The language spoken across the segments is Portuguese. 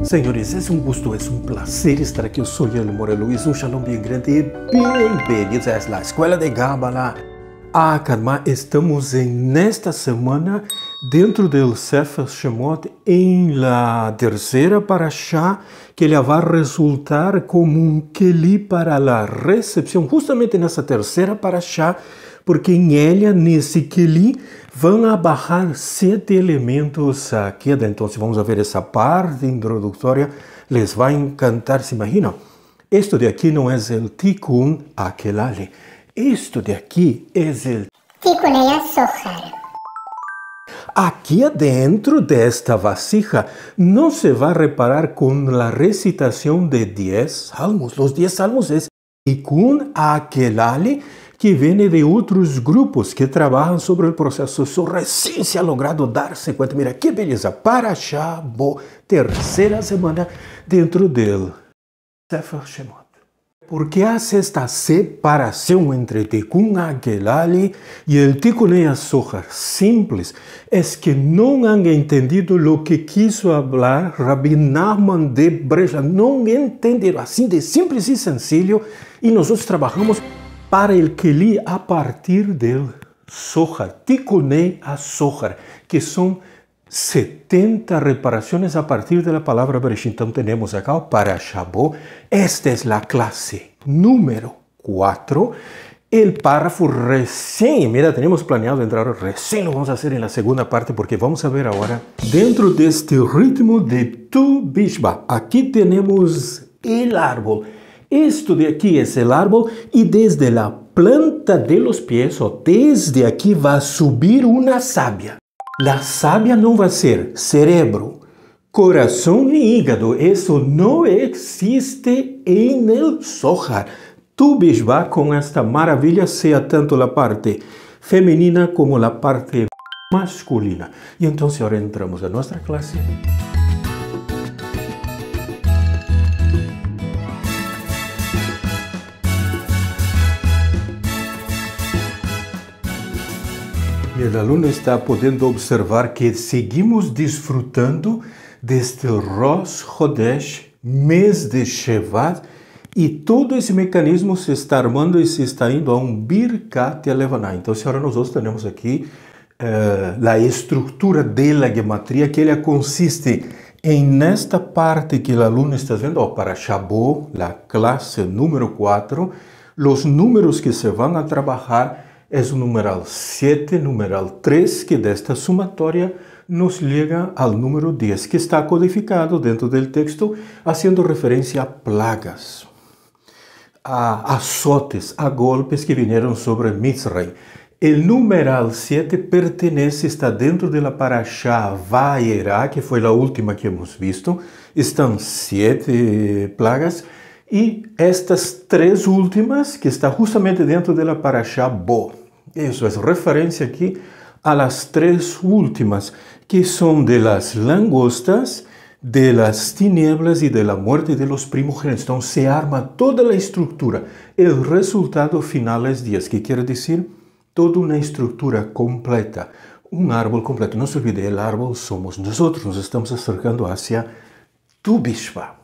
Senhores, é um gosto, é um prazer estar aqui. Eu sou Yel Morel Luiz, um shalom bem grande e bem-vindos à Escola de Gabala Akadma. Estamos nesta semana dentro do Sefer Shemot em la terceira parashá, que ele vai resultar como um keli para a recepção, justamente nessa terceira parashá, porque em ela, nesse keli, vão abarrar 7 elementos aqui. Então, se vamos ver essa parte introdutória, les vai encantar. Se imaginam? Isto de aqui não é o Tikkun Akelale. Isto de aqui é o Tikkun HaSohar. Aqui dentro desta vasija não se vai reparar com a recitação de 10 salmos. Os 10 salmos é Tikkun Akelale, que vem de outros grupos que trabalham sobre o processo. Só recém se ha logrado dar-se conta. Mira que beleza! Parashá Bo, terceira semana dentro do Sefer Shemot. Por que há esta separação entre Tikkun Akelale e o Tikkun HaSohar? Simples, é que não han entendido o que quis falar Rabbi Nachman de Breslov. Não entenderam, assim de simples e sencillo, e nós trabalhamos para o Keli a partir do Zohar, Tikkun HaSohar, que são 70 reparações a partir da palavra Bereshit. Então temos acá o Parashá Bo. Esta é a classe número 4. O párrafo recém, mira, temos planeado entrar recém, lo vamos a hacer na segunda parte, porque vamos ver agora, dentro deste ritmo de Tu Bishba, aqui temos o árbol. Isto de aqui é o árbol e desde a planta de los pies, ou desde aqui, vai subir uma sábia. A sábia não vai ser cerebro, coração e hígado. Isso não existe em el Zohar. Tu Bishba com esta maravilha, seja tanto a parte feminina como a parte masculina. E então, agora entramos na nossa classe. O aluno está podendo observar que seguimos desfrutando deste Rosh Chodesh, mês de Shevat, e todo esse mecanismo se está armando e se está indo a um Birkat Levaná. Então, agora nós temos aqui a estrutura da gematria, que ela consiste em nesta parte que o aluno está vendo, para Shabbat, a classe número 4, os números que se vão a trabalhar é o numeral 7, numeral 3, que desta somatória nos liga ao número 10, que está codificado dentro do texto, fazendo referência a plagas, a azotes, a golpes que vieram sobre Mitzrayim. O numeral 7 pertenece, está dentro da Parashá Vayera, que foi a última que hemos visto. Estão 7 plagas. E estas 3 últimas, que está justamente dentro da Parashá Bo. Isso é referência aqui a las 3 últimas, que são de las langostas, de las tinieblas e de la muerte de los primogênitos. Então se arma toda a estrutura. O resultado final é 10, que quer dizer toda uma estrutura completa, um árbol completo. Não se olvide, o árbol somos nós, nos estamos acercando hacia Tu Bishba.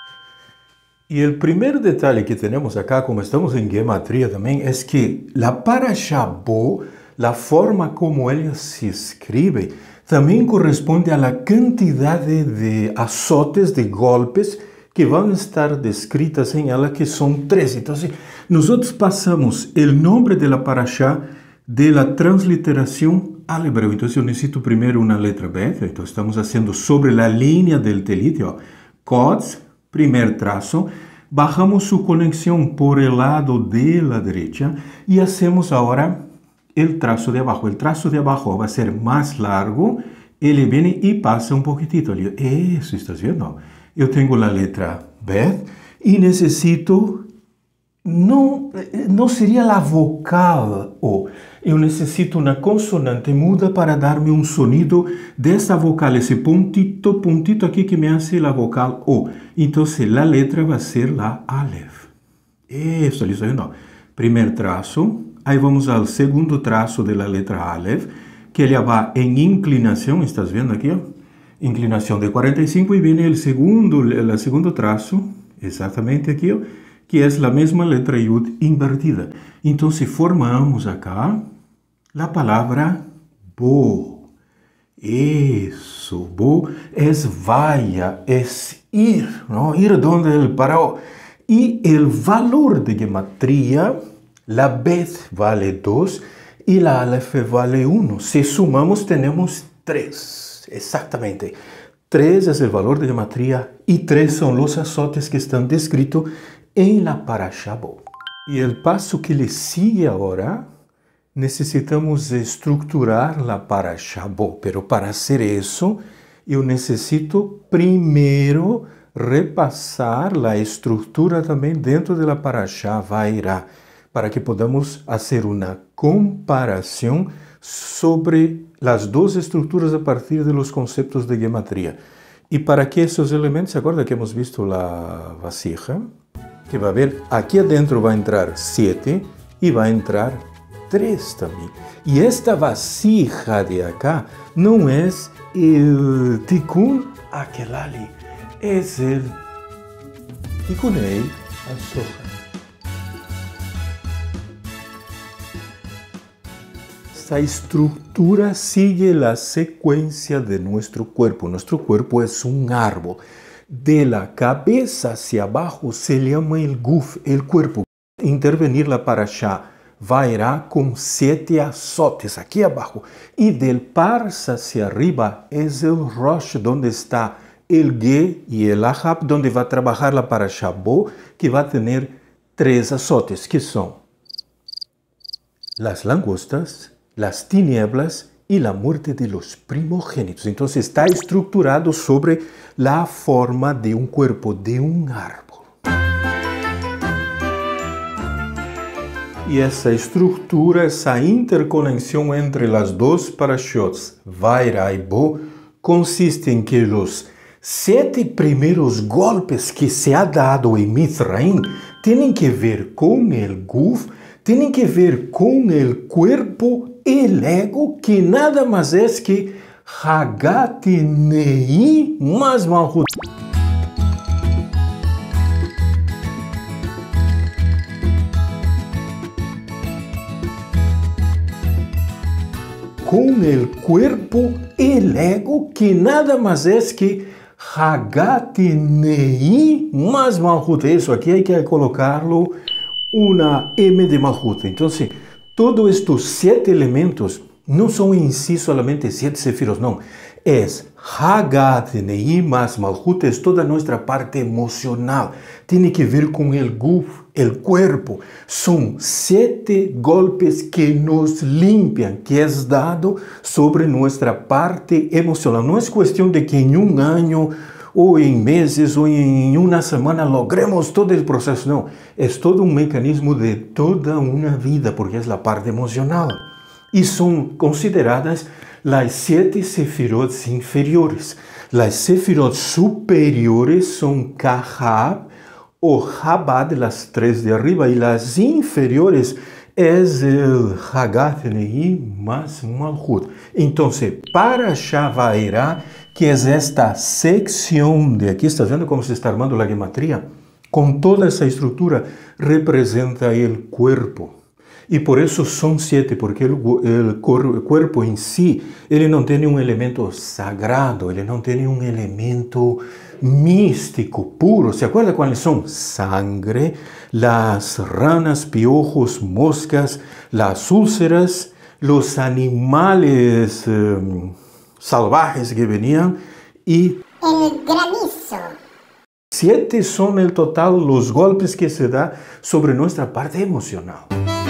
E o primeiro detalhe que temos acá, como estamos em gematria também, é que a Parashá Bo, a forma como ela se escreve, também corresponde à quantidade de azotes, de golpes, que vão estar descritas em ela, que são 13. Então, nós passamos o nome da Parashá da transliteração ao hebreu. Então, eu necessito primeiro uma letra B. Então, estamos fazendo sobre a linha do telit, Kods, primeiro traço, bajamos sua conexão por el lado de la derecha e hacemos agora o traço de abaixo. O traço de abaixo vai ser mais largo, ele vem e passa um pouquitito ali. Isso, estás vendo? Eu tenho a letra B e necessito, não seria a vocal O. Eu necessito uma consonante muda para dar-me um sonido dessa vocal, esse puntito aqui que me hace a vocal O. Então, a letra vai ser a Aleph. Isso, ali, não. Primeiro traço, aí vamos ao segundo traço da letra Aleph, que ele vai em inclinação, estás vendo aqui? Ó? inclinação de 45 e vem o segundo traço, exatamente aqui, que é a mesma letra Yud invertida. Então, formamos acá a palavra bo. Isso, bo é vaya, é ir, não? Ir donde ele parou. E o valor de gematria, la bet vale 2 e la alef vale 1. Se sumamos, temos 3. Exatamente. 3 é o valor de gematria e 3 são os azotes que estão descritos em la Parashá Bo. E o passo que lhe sigue agora, necessitamos estruturar la Parashá Bo. Pero para hacer isso, eu necessito primeiro repassar a estrutura também dentro da Parashá Vairá, para que podamos fazer uma comparação sobre as duas estruturas a partir dos conceitos de gematria. E para que esses elementos, se acorda que hemos visto a vasija? Que vai ver, aqui adentro vai entrar 7 e vai entrar 3 também. E esta vasija de acá não é o tikkun aquele ali, é o tikkunei HaSohar. Esta estrutura sigue a sequência de nosso corpo. Nosso corpo é um árbol. De la cabeça hacia abajo se llama el guf, el cuerpo. Intervenir la parashá Vairá com 7 azotes aqui abaixo. E del parsa hacia arriba es el rosh, donde está el ge y el ahab, donde va a trabajar la parashá Bo, que va a tener 3 azotes, que são las langostas, las tinieblas e a morte de los primogênitos. Então, está estruturado sobre a forma de um corpo, de um árbol. E essa estrutura, essa interconexão entre as duas parashot, Vairá e Bo, consiste em que os 7 primeiros golpes que se ha dado em Mitzrayim têm que ver com o guf, têm que ver com o corpo, el ego, que nada mais é que Hagat Nei mais Malhut. Com o corpo, el ego, que nada mais é que Hagat Nei mais Malhut. Isso aqui hay que colocarlo uma M de Malhut. Então, todos estes 7 elementos não são em si solamente 7 sefirot, não. É Hagat Nei mais Malhut, é toda a nossa parte emocional. Tem que ver com o guf, o corpo. São 7 golpes que nos limpiam, que é dado sobre nossa parte emocional. Não é questão de que em um ano, ou em meses, ou em uma semana, logremos todo o processo. Não, é todo um mecanismo de toda uma vida, porque é a parte emocional. E são consideradas as 7 sefirot inferiores. As sefirot superiores são Kahab ou Habad, as 3 de arriba, e as inferiores é o Hagat Nei mais Malhut. Então, Parashá Vairá, que é esta secção de aqui, está vendo como se está armando a gematria? Com toda essa estrutura, representa o corpo. E por isso são 7, porque o corpo em si, ele não tem um elemento sagrado, ele não tem um elemento místico, puro. ¿Se acuerda cuáles son? Sangre, las ranas, piojos, moscas, las úlceras, los animales salvajes que venían y El granizo. 7 son el total los golpes que se da sobre nuestra parte emocional.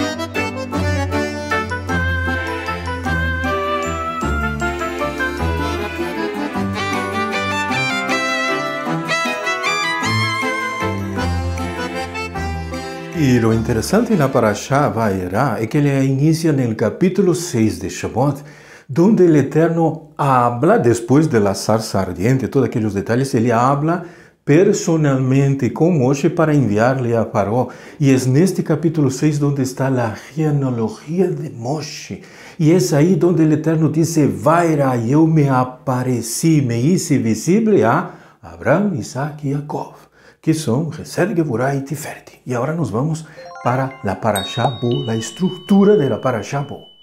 E lo interessante na Parashá Vairá é que ele inicia no capítulo 6 de Shemot, donde o Eterno habla, depois da zarza ardiente, todos aqueles detalhes, ele habla personalmente com Moshe para enviar-lhe a Paró. E é neste capítulo 6 onde está a genealogia de Moshe. E é aí onde o Eterno diz, Vaira, eu me apareci, me hice visível a Abraão, Isaac e Jacob, que são Gesed, Geburah e Tiferet. E agora nós vamos para a Parashá Bo, a estrutura da Parashá Bo.